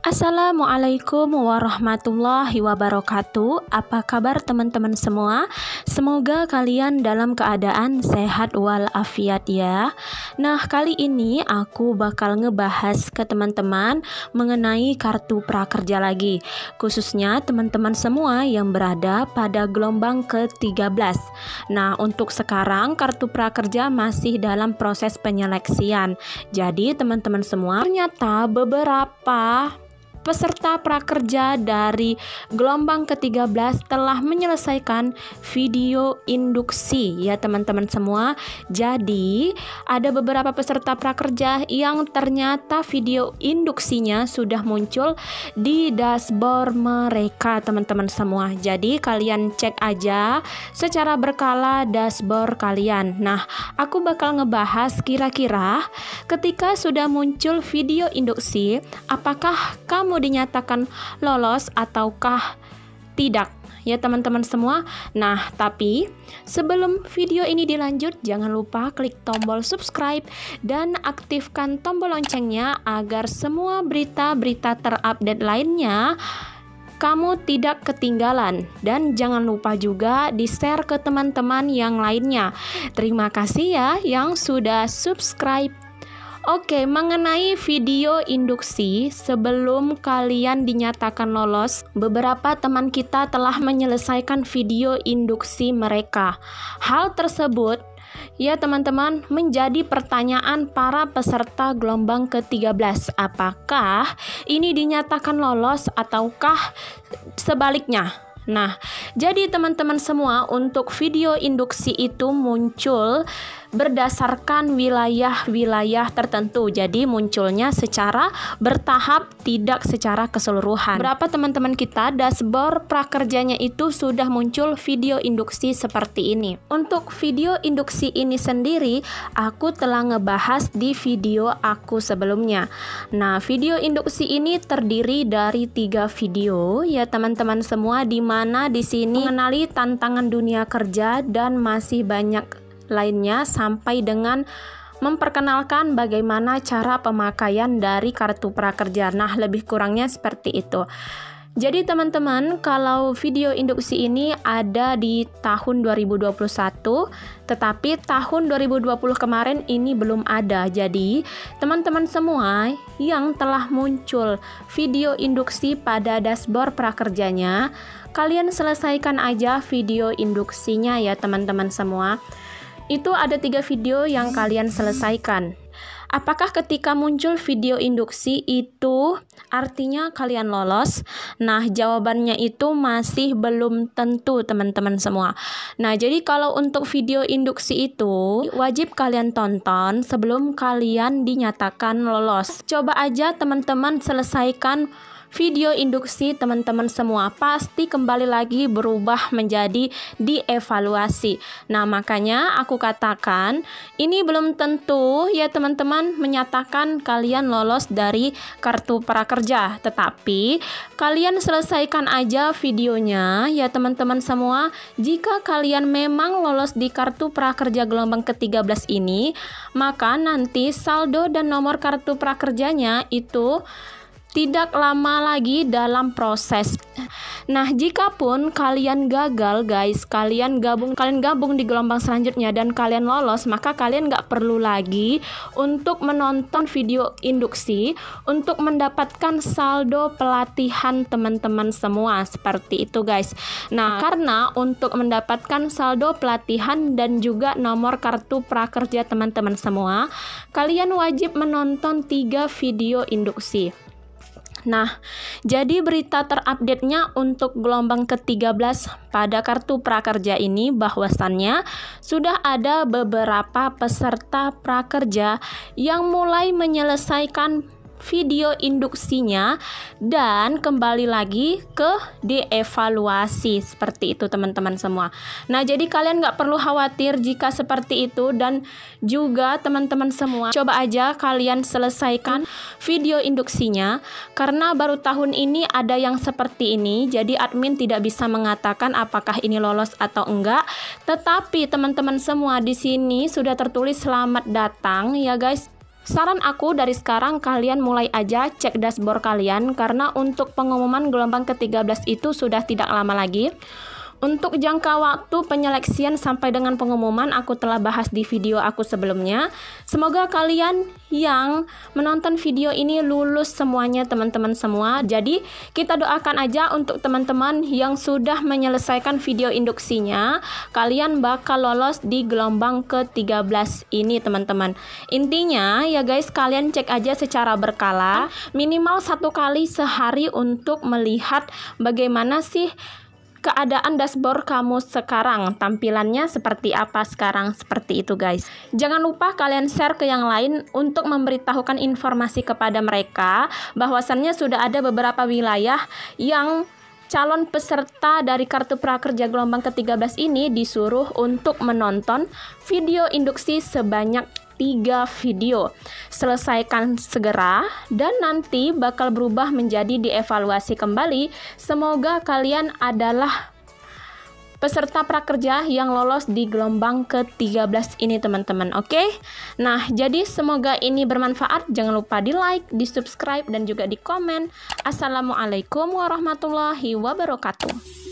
Assalamualaikum warahmatullahi wabarakatuh. Apa kabar teman-teman semua? Semoga kalian dalam keadaan sehat walafiat ya. Nah, kali ini aku bakal ngebahas ke teman-teman mengenai kartu prakerja lagi, khususnya teman-teman semua yang berada pada gelombang ke-13. Nah, untuk sekarang kartu prakerja masih dalam proses penyeleksian. Jadi teman-teman semua, ternyata beberapa peserta prakerja dari gelombang ke-13 telah menyelesaikan video induksi ya teman-teman semua. Jadi ada beberapa peserta prakerja yang ternyata video induksinya sudah muncul di dashboard mereka teman-teman semua. Jadi kalian cek aja secara berkala dashboard kalian. Nah, aku bakal ngebahas kira-kira ketika sudah muncul video induksi, apakah kamu dinyatakan lolos ataukah tidak ya teman-teman semua. Nah, tapi sebelum video ini dilanjut, jangan lupa klik tombol subscribe dan aktifkan tombol loncengnya agar semua berita-berita terupdate lainnya kamu tidak ketinggalan. Dan jangan lupa juga di-share ke teman-teman yang lainnya. Terima kasih ya yang sudah subscribe. Oke, mengenai video induksi, sebelum kalian dinyatakan lolos, beberapa teman kita telah menyelesaikan video induksi mereka. Hal tersebut, ya teman-teman, menjadi pertanyaan para peserta gelombang ke-13. Apakah ini dinyatakan lolos ataukah sebaliknya? Nah, jadi teman-teman semua, untuk video induksi itu muncul berdasarkan wilayah-wilayah tertentu. Jadi munculnya secara bertahap, tidak secara keseluruhan. Berapa teman-teman kita dashboard prakerjanya itu sudah muncul video induksi seperti ini. Untuk video induksi ini sendiri, aku telah ngebahas di video aku sebelumnya. Nah, video induksi ini terdiri dari 3 video ya teman-teman semua, di mana di sini mengenali tantangan dunia kerja dan masih banyak lainnya, sampai dengan memperkenalkan bagaimana cara pemakaian dari kartu prakerja. Nah, lebih kurangnya seperti itu. Jadi teman-teman, kalau video induksi ini ada di tahun 2021, tetapi tahun 2020 kemarin ini belum ada. Jadi teman-teman semua yang telah muncul video induksi pada dashboard prakerjanya, kalian selesaikan aja video induksinya ya teman-teman semua. Itu ada 3 video yang kalian selesaikan. Apakah ketika muncul video induksi itu artinya kalian lolos? Nah, jawabannya itu masih belum tentu teman-teman semua. Nah, jadi kalau untuk video induksi itu wajib kalian tonton sebelum kalian dinyatakan lolos. Coba aja teman-teman selesaikan video induksi teman-teman semua, pasti kembali lagi berubah menjadi dievaluasi. Nah, makanya aku katakan ini belum tentu ya teman-teman menyatakan kalian lolos dari kartu prakerja, tetapi kalian selesaikan aja videonya ya teman-teman semua. Jika kalian memang lolos di kartu prakerja gelombang ke-13 ini, maka nanti saldo dan nomor kartu prakerjanya itu tidak lama lagi dalam proses. Nah, jikapun kalian gagal guys, kalian gabung di gelombang selanjutnya dan kalian lolos, maka kalian nggak perlu lagi untuk menonton video induksi untuk mendapatkan saldo pelatihan teman-teman semua, seperti itu guys. Nah, karena untuk mendapatkan saldo pelatihan dan juga nomor kartu prakerja teman-teman semua, kalian wajib menonton 3 video induksi. Nah, jadi berita terupdate-nya untuk gelombang ke-13 pada kartu prakerja ini bahwasannya sudah ada beberapa peserta prakerja yang mulai menyelesaikan video induksinya dan kembali lagi ke dievaluasi, seperti itu teman-teman semua. Nah, jadi kalian nggak perlu khawatir jika seperti itu, dan juga teman-teman semua coba aja kalian selesaikan video induksinya, karena baru tahun ini ada yang seperti ini. Jadi admin tidak bisa mengatakan apakah ini lolos atau enggak, tetapi teman-teman semua di sini sudah tertulis selamat datang ya guys. Saran aku dari sekarang kalian mulai aja cek dashboard kalian, karena untuk pengumuman gelombang ke-13 itu sudah tidak lama lagi. Untuk jangka waktu penyeleksian sampai dengan pengumuman aku telah bahas di video aku sebelumnya. Semoga kalian yang menonton video ini lulus semuanya teman-teman semua. Jadi kita doakan aja untuk teman-teman yang sudah menyelesaikan video induksinya, kalian bakal lolos di gelombang ke-13 ini teman-teman. Intinya ya guys, kalian cek aja secara berkala, minimal 1 kali sehari untuk melihat bagaimana sih keadaan dashboard kamu sekarang, tampilannya seperti apa sekarang, seperti itu guys. Jangan lupa kalian share ke yang lain untuk memberitahukan informasi kepada mereka bahwasannya sudah ada beberapa wilayah yang calon peserta dari Kartu Prakerja gelombang ke-13 ini disuruh untuk menonton video induksi sebanyak 3 video. Selesaikan segera dan nanti bakal berubah menjadi dievaluasi kembali. Semoga kalian adalah peserta prakerja yang lolos di gelombang ke-13 ini teman-teman. Oke? Nah, jadi semoga ini bermanfaat. Jangan lupa di like, di subscribe, dan juga di komen. Assalamualaikum warahmatullahi wabarakatuh.